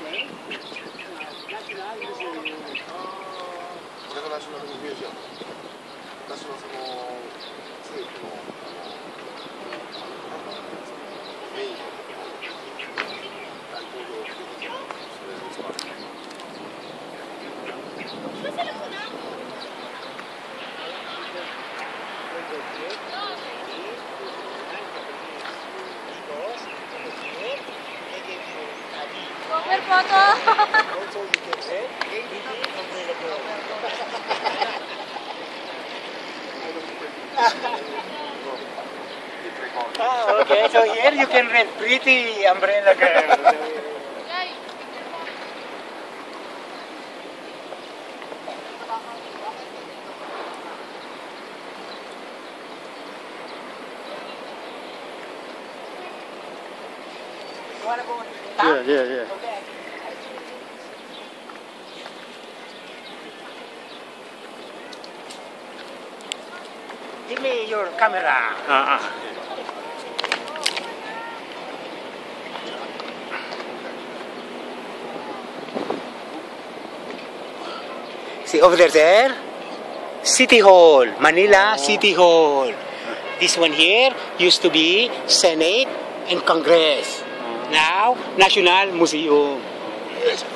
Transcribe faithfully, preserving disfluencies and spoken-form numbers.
これがナショナルミュージアム。私のその世紀のメインの大統領劇場、それを使われている。 Cover photo. Also you can say A D D available. Ah, okay. So here you can rent pretty umbrella girl. You wanna go on top? Yeah, yeah, yeah. Okay. Give me your camera. Ah, ah. See over there, there? City Hall, Manila City Hall. This one here used to be Senate and Congress. Now, National Museum.